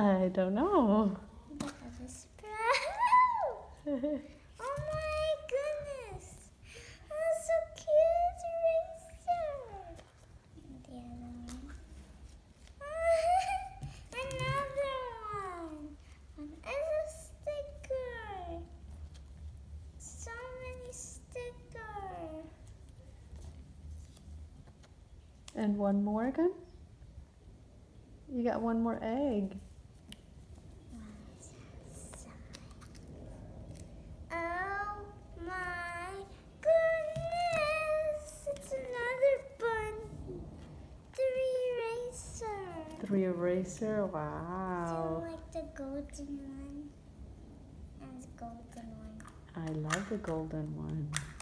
I don't know. Look at the sprout. Oh my goodness. Oh, so cute, eraser. And the other one. Another one. And it's a sticker. So many stickers. And one more again? You got one more egg. Oh my goodness! It's another bun. 3 eraser. 3 eraser, Do wow. you like the golden one? And the golden one. I love the golden one.